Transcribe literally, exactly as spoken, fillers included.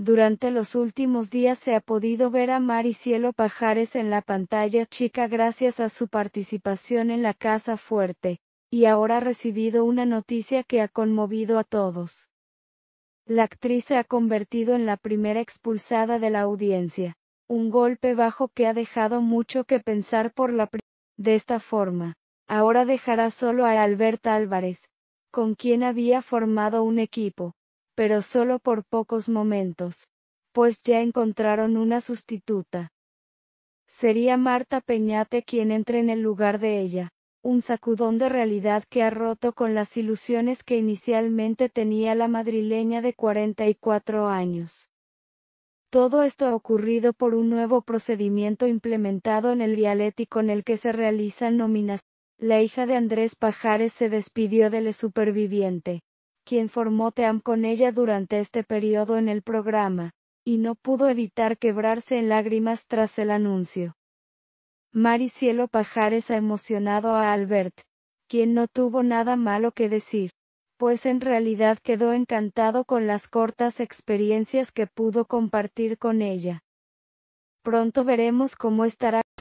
Durante los últimos días se ha podido ver a Mar y Cielo Pajares en la pantalla chica gracias a su participación en La Casa Fuerte, y ahora ha recibido una noticia que ha conmovido a todos. La actriz se ha convertido en la primera expulsada de la audiencia, un golpe bajo que ha dejado mucho que pensar por la primera. De esta forma, ahora dejará solo a Albert Álvarez, con quien había formado un equipo, pero solo por pocos momentos, pues ya encontraron una sustituta. Sería Marta Peñate quien entre en el lugar de ella, un sacudón de realidad que ha roto con las ilusiones que inicialmente tenía la madrileña de cuarenta y cuatro años. Todo esto ha ocurrido por un nuevo procedimiento implementado en el reality con el que se realizan nominaciones. La hija de Andrés Pajares se despidió del superviviente, quien formó team con ella durante este periodo en el programa, y no pudo evitar quebrarse en lágrimas tras el anuncio. Mar y Cielo Pajares ha emocionado a Albert, quien no tuvo nada malo que decir, pues en realidad quedó encantado con las cortas experiencias que pudo compartir con ella. Pronto veremos cómo estará